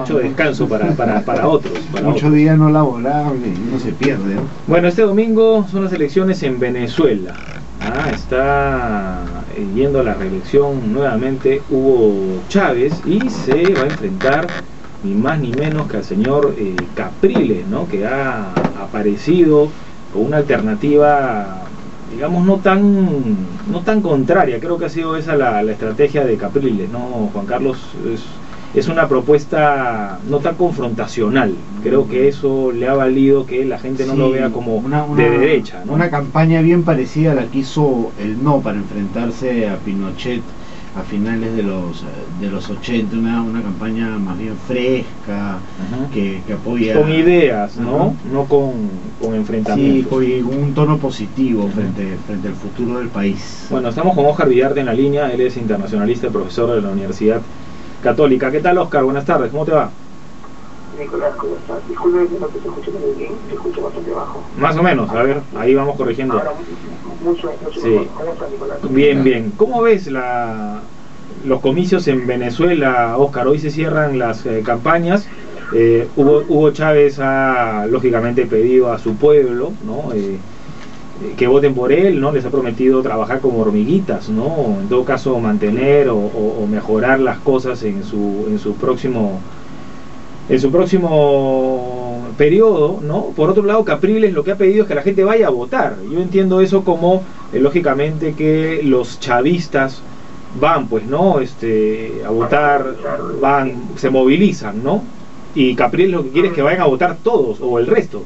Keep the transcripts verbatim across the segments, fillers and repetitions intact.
mucho descanso para, para, para otros. Para Muchos otros. días no laborables y uno se pierde, ¿no? Bueno, este domingo son las elecciones en Venezuela. Ah, está yendo a la reelección nuevamente Hugo Chávez y se va a enfrentar ni más ni menos que al señor eh, Capriles, ¿no? Que ha aparecido con una alternativa, digamos, no tan no tan contraria. Creo que ha sido esa la, la estrategia de Capriles, ¿no, Juan Carlos? Es, es una propuesta no tan confrontacional. Creo que eso le ha valido que la gente no sí, lo vea como una, una, de derecha, ¿no? Una campaña bien parecida a la que hizo el No para enfrentarse a Pinochet a finales de los de los ochenta, una, una campaña más bien fresca, que, que apoya con ideas, ¿no? Uh-huh. No con, con enfrentamientos. Sí, con un tono positivo uh-huh. frente, frente al futuro del país. Bueno, estamos con Óscar Villarte en la línea. Él es internacionalista y profesor de la Universidad Católica. ¿Qué tal, Óscar? Buenas tardes, ¿cómo te va? Nicolás, ¿cómo estás? Disculpe que no te escucho muy bien, te escucho bastante bajo. Más o menos, a ver, ahí vamos corrigiendo. Ahora, mucho, mucho sí. mejor. ¿Cómo estás, Nicolás? Bien, bien. ¿Cómo ves la, los comicios en Venezuela, Óscar? Hoy se cierran las eh, campañas. Eh, Hugo, Hugo Chávez ha, lógicamente, pedido a su pueblo, ¿no? Eh, que voten por él, ¿no? Les ha prometido trabajar como hormiguitas, ¿no? En todo caso, mantener o, o, o mejorar las cosas en su, en su próximo... en su próximo periodo, ¿no? Por otro lado, Capriles lo que ha pedido es que la gente vaya a votar. Yo entiendo eso como, eh, lógicamente, que los chavistas van, pues, ¿no? Este, a votar, van, se movilizan, ¿no? Y Capriles lo que quiere es que vayan a votar todos, o el resto.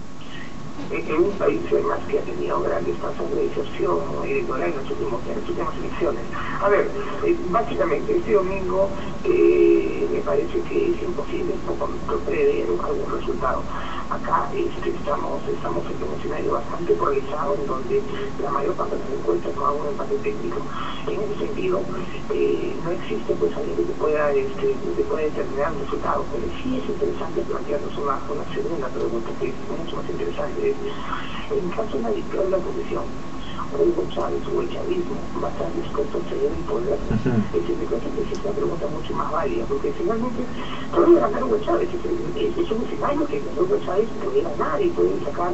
En un país además que ha tenido grandes tasas de deserción electoral en las últimas, en las últimas elecciones. A ver, eh, básicamente este domingo eh, me parece que es imposible prever algún resultado. Acá este, estamos, estamos en un escenario bastante polarizado en donde la mayor parte de las encuestas no hago un empate técnico. En ese sentido, eh, no existe pues alguien que te pueda, este, que pueda determinar un resultado, pero sí es interesante plantearnos una, una segunda pregunta que es mucho más interesante. En caso de una victoria de la oposición, Hugo Chávez o el chavismo va a estar dispuesto a ceder el poder. Uh-huh. Es decir, me parece que es una pregunta mucho más válida, porque finalmente puede ganar Hugo Chávez, es, es, es un escenario que Hugo Chávez puede ganar y puede sacar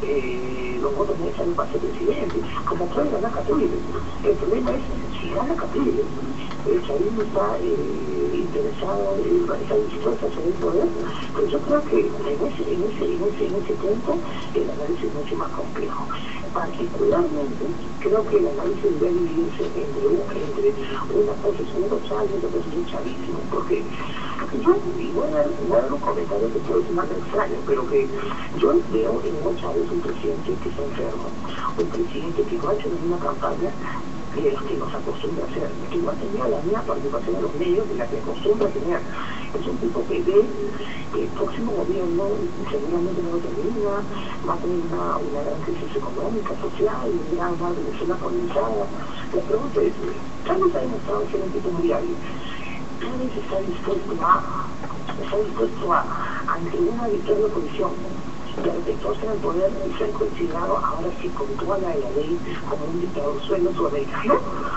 eh, los votos necesarios para ser presidente, como puede ganar Capriles. El problema es, si gana Capriles, el chavismo está eh, interesado, eh, está dispuesto a ceder el poder, pero yo creo que en ese, en ese, en ese, en ese punto el análisis es mucho más complejo. Particularmente, creo que el análisis debe dividirse entre, entre una posición Hugo Chávez y otra posición chavismo, porque, porque yo, y voy a, voy a dar un comentario que puede sonar extraño, pero que yo veo en Hugo Chávez un presidente que está enfermo, un presidente que no ha hecho ninguna campaña de los que nos acostumbra a hacer, que no ha tenido la misma participación en los medios de la que acostumbra a tener. Es un tipo que ve que el próximo gobierno seguramente no lo termina, va a tener una, una gran crisis económica, social, una gran Venezuela colonizada. La pregunta es, Chávez ha demostrado ser un tipo muy hábil. Chávez está dispuesto a, está dispuesto a, ante una victoria de oposición, de repetirse en el poder y ser considerado ahora sí con toda la de la ley como un dictador suelo sudamericano,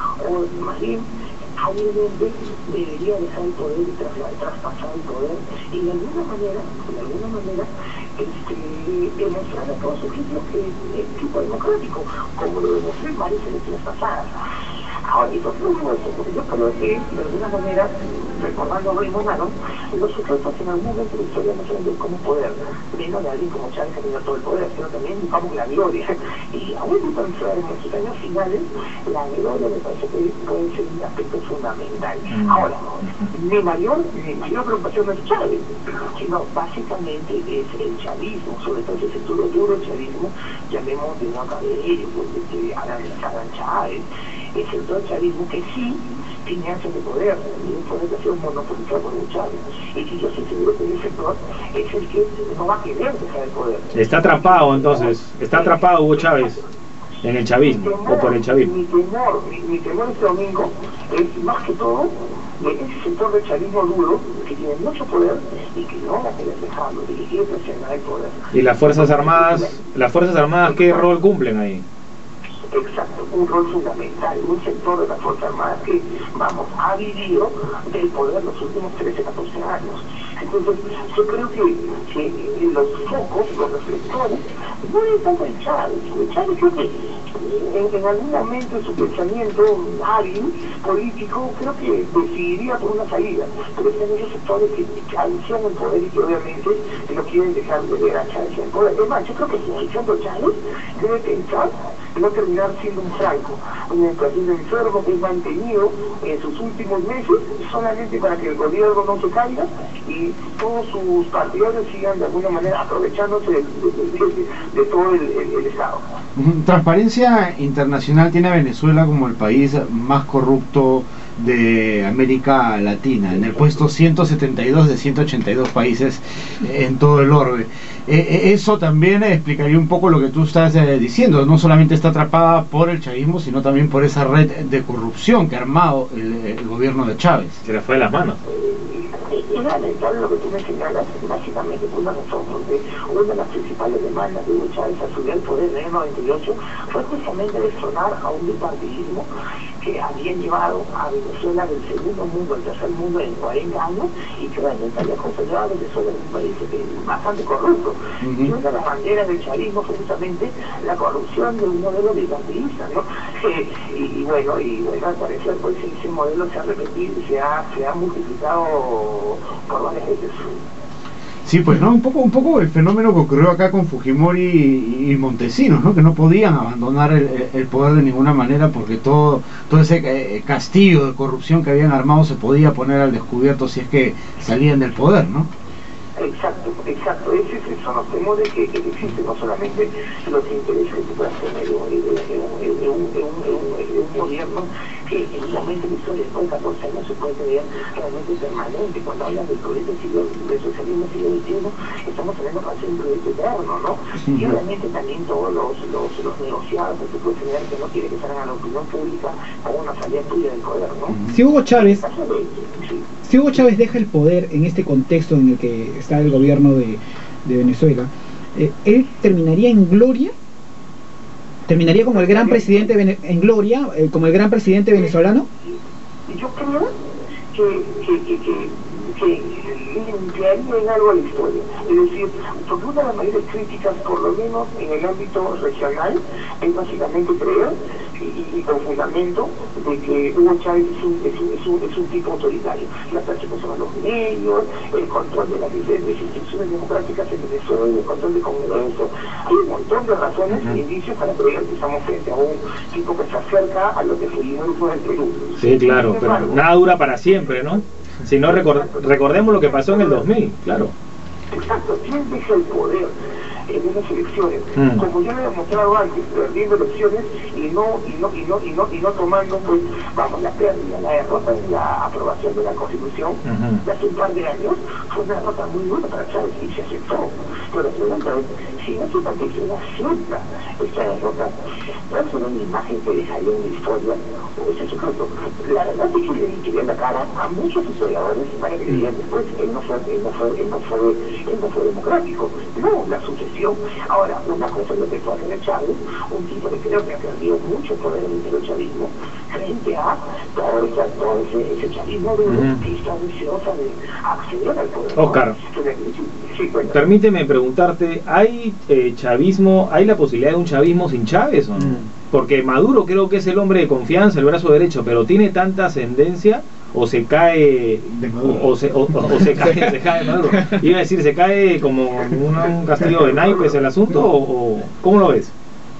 o más bien hábilmente debería dejar el poder y trasladar, traspasar el poder y de alguna manera, de alguna manera este, demostrar a todos sus hijos que es tipo democrático, como lo demostró en varias elecciones pasadas. Ahora, ¿y por qué no digo eso? Porque yo creo que, de alguna manera, recordando a Raymond Aron, los sujetos en algún momento de la historia no saben como poder, menos de alguien como Chávez que tenía todo el poder, sino también buscamos la gloria. Y aún no pensar en los años finales, la gloria me parece que puede ser un aspecto fundamental. Ahora, mi mayor, mi mayor preocupación no es Chávez, sino básicamente es el chavismo, sobre todo ese sector duro del chavismo, llamemos de una cabello, de Aran Chávez, el sector chavismo que sí tiene ansias de poder, y un poder que ha sido monopolizado por el Chávez, y que yo estoy seguro que ese sector es el que no va a querer dejar el poder. Está atrapado entonces, está atrapado Hugo Chávez en el chavismo, temor, o por el chavismo. Mi temor, mi, mi temor este domingo es más que todo de ese sector del chavismo duro, que tiene mucho poder y que no va a querer dejarlo, y que quiere presionar el poder. ¿Y las Fuerzas Armadas, las Fuerzas Armadas qué rol cumplen ahí? exacto, un rol fundamental, un sector de las Fuerzas Armadas que, vamos, ha vivido del poder los últimos trece, catorce años. Entonces, yo creo que, que los focos, los reflectores, no es tanto en Chávez. Chávez creo que en, en algún momento de su pensamiento hábil, político, creo que decidiría por una salida, pero están esos sectores que ancian el poder y que obviamente no quieren dejar de ver a Chávez en el poder. Es más, yo creo que si Alejandro Chávez debe pensar no terminar siendo un Franco, un presidente enfermo que es mantenido en sus últimos meses solamente para que el gobierno no se caiga y todos sus partidarios sigan de alguna manera aprovechándose de, de, de, de, de todo el, el, el Estado. Transparencia Internacional tiene a Venezuela como el país más corrupto de América Latina, en el puesto ciento setenta y dos de ciento ochenta y dos países en todo el orbe. Eh, eso también explicaría un poco lo que tú estás eh, diciendo, no solamente está atrapada por el chavismo, sino también por esa red de corrupción que ha armado el, el gobierno de Chávez. Se le fue de las manos. Es lamentable lo que tú me señalas, básicamente por una razón, porque una de las principales demandas de Hugo Chávez al subir al poder en el noventa y ocho fue justamente destronar a un bipartidismo que había llevado a Venezuela del segundo mundo al tercer mundo en cuarenta años y que realmente había considerado a Venezuela un país bastante corrupto. Uh-huh. Y una de las banderas del chavismo fue justamente la corrupción de un modelo bipartidista, ¿no? Eh, y, y bueno, y bueno, al parecer pues ese modelo se ha repetido y se ha, se ha multiplicado por varias veces. Sí, pues no, un poco, un poco el fenómeno que ocurrió acá con Fujimori y, y Montesinos, ¿no? Que no podían abandonar el, el poder de ninguna manera porque todo, todo ese eh, castillo de corrupción que habían armado se podía poner al descubierto si es que salían del poder, ¿no? Exacto, exacto. Ese, esos son los temores que, que existen, no solamente los intereses que pueda tener un gobierno que en un momento de historia después de catorce años se puede tener realmente permanente. Cuando hablan del proyecto del socialismo siglo veintiuno, estamos hablando para ser un proyecto eterno, ¿no? Y obviamente también todos los, los, los negociados que se puede tener que no quiere que salgan a la opinión pública como una salida tuya del poder, ¿no? Si Hugo Chávez, sí. si Hugo Chávez deja el poder en este contexto en el que está el gobierno de, de Venezuela, eh, ¿él terminaría en gloria? ¿Terminaría como el gran presidente en gloria, eh, como el gran presidente venezolano? Yo creo que, que, que, que, que limpiaría en algo a la historia. Es decir, porque una de las mayores críticas, por lo menos en el ámbito regional, es básicamente creer, y, y con fundamento, de que Hugo Chávez es un, es un, es un, es un tipo autoritario. La persecución a los medios, el control de las diferentes instituciones democráticas en Venezuela, el control de Congreso. Hay un montón de razones e indicios para creer que estamos frente a un tipo que se acerca a lo que se fue el Perú. Sí, claro, pero nada dura para siempre, ¿no? Si no, record recordemos lo que pasó en el dos mil, claro. Exacto, ¿quién deja el poder en unas elecciones? Mm. Como yo lo he demostrado antes, perdiendo elecciones y no, y no, y no, y no, y no tomando, pues, vamos, la pérdida, la derrota en la aprobación de la Constitución uh-huh. de hace un par de años, fue una derrota muy buena para Chávez y se aceptó. Pero la pregunta es, si no se parece una acepta esta derrota, ¿cuál es una imagen que dejaría en la historia o ese secreto? La verdad es que le diría la cara a muchos historiadores para que digan después, él no fue, él no fue, él no fue, él no fue democrático. No, la sucesión. Ahora, una cosa es lo que fue hacer Chávez, un tipo que creo que ha perdido mucho poder en el chavismo, frente a todo ese, todo ese, ese chavismo de uh-huh. que está deseosa de acceder al poder. Oscar, sí, bueno. Permíteme preguntarte, ¿hay eh, chavismo, hay la posibilidad de un chavismo sin Chávez o no? Mm. Porque Maduro creo que es el hombre de confianza, el brazo derecho, pero tiene tanta ascendencia o se cae de Maduro. o, o, se, o, o se cae se cae de Maduro. Iba a decir, se cae como un, un castillo de naipes el asunto o, o ¿cómo lo ves?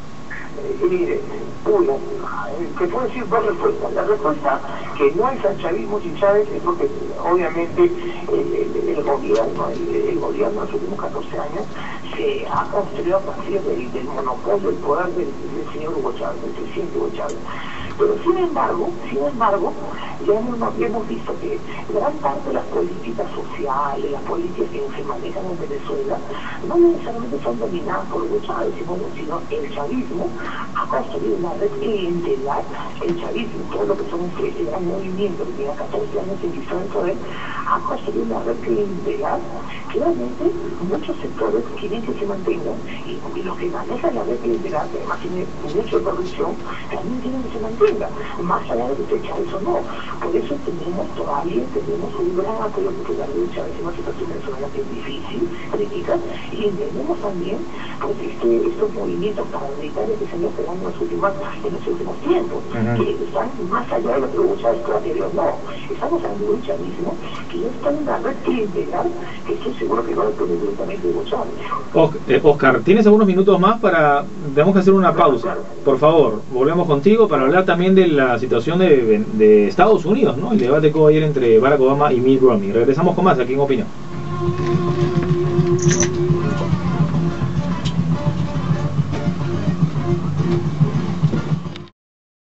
Eh, mire, uno, te puedo decir dos respuestas. La respuesta que no hay chavismo sin Chávez es porque obviamente el, el, el gobierno, el, el gobierno en los últimos catorce años se ha construido a partir del, del monopolio del poder del, del señor Hugo Chávez, del presidente Hugo Chávez. Pero sin embargo, sin embargo, ya hemos, ya hemos visto que gran parte de las políticas sociales, las políticas que se manejan en Venezuela, no necesariamente son dominadas por Hugo Chávez, sino, sino el chavismo ha construido una red clientelar. El chavismo, todo lo que son este gran movimiento que tiene catorce años en el poder, ha construido una red clientelar que realmente muchos sectores quieren que se mantengan, y, y los que manejan la red clientelar, que además tiene un hecho de corrupción, también quieren que se mantenga, más allá de que esté Chávez o no. Por eso tenemos todavía tenemos un gran apoyo popular de Chávez en una situación venezolana que es difícil, crítica, y entendemos también pues, este, estos movimientos paramilitares que se han dado en los últimos, en los últimos tiempos, uh-huh. que están más allá de lo que Hugo Chávez planteó. No, estamos hablando de un chavismo que ya está en una red clientelar que estoy seguro que va a depender directamente de Hugo Chávez. Oscar, ¿tienes algunos minutos más para... Tenemos que hacer una pausa. Por favor, volvemos contigo para hablar también de la situación de, de Estados Unidos, ¿no? El debate que hubo ayer entre Barack Obama y Mitt Romney. Regresamos con más aquí en Opinión.